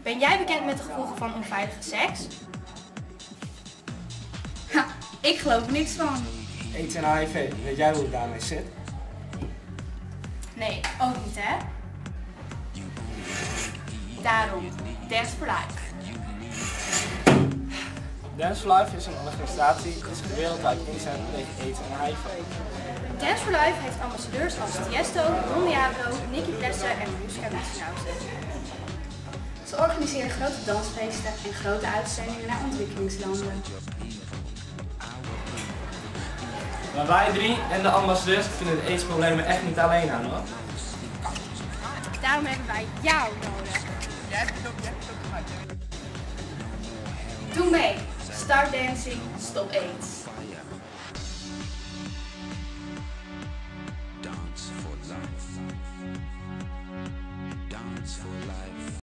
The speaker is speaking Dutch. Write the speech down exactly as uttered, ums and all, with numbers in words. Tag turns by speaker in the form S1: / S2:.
S1: Ben jij bekend met de gevolgen van onveilige seks?
S2: Ha, ik geloof er niks van.
S3: AIDS en H I V, weet jij hoe het daarmee zit?
S1: Nee, ook niet hè? Daarom, Dance for Life.
S3: Dance for Life is een organisatie die zich wereldwijd inzet tegen AIDS en H I V.
S1: Dance for Life heeft ambassadeurs als Tiesto, Don Diablo, Nicky Plessen en Muska Wissenhausen.
S2: Ze organiseren grote dansfeesten en grote uitzendingen naar ontwikkelingslanden.
S3: Maar wij drie en de ambassadeurs vinden de AIDS-problemen echt niet alleen aan hoor.
S1: Daarom hebben wij jou nodig.
S2: Doe mee. Start dancing, stop AIDS.